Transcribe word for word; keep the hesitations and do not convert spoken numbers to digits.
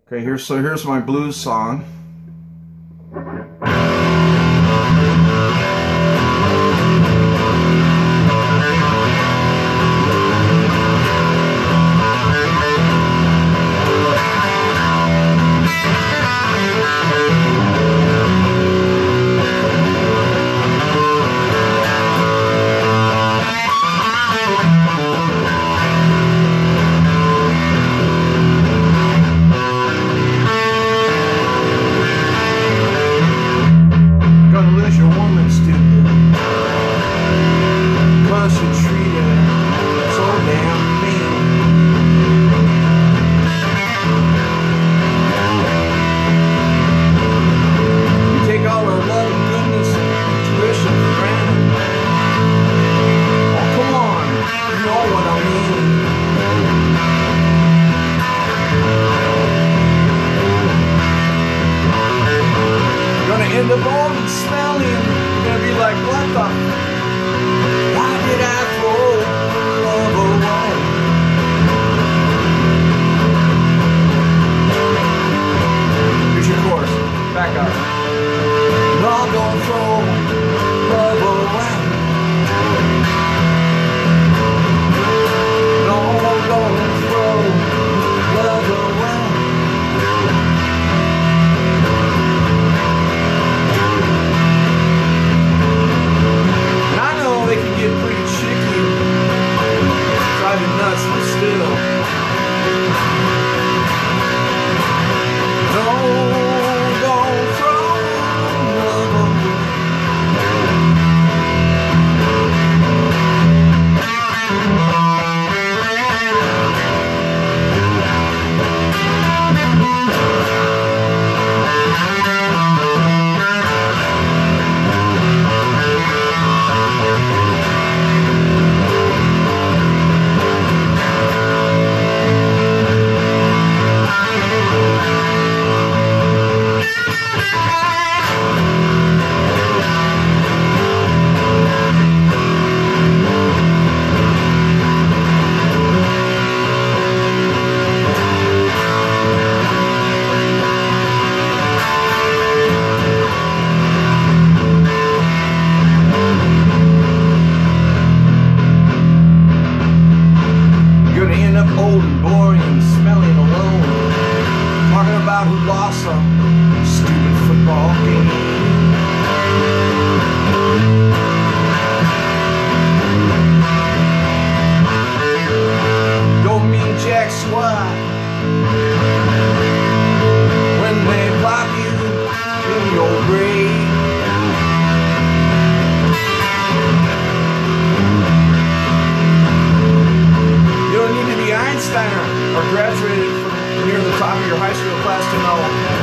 Okay, here's so here's my blues song. End up old and smelly, and you're gonna be like, what the? Why did I throw love away? Here's your chorus. Back up. No, don't throw love away. No, don't throw love away. Nuts, but still, no, don't throw love away. Old and boring and smelly and alone, talking about who lost some stupid football game. Don't mean jack squat when they plop you in your grave. Einstein or graduated from near the top of your high school class to know